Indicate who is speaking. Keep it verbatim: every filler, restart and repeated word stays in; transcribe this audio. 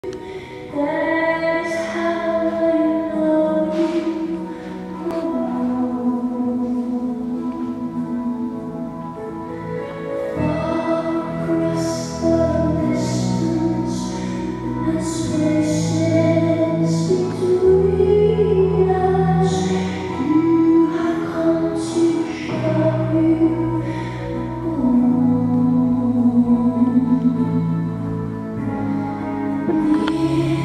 Speaker 1: That is how I love you. Far across the distance, the spaces between us, you have come to show you. Yeah.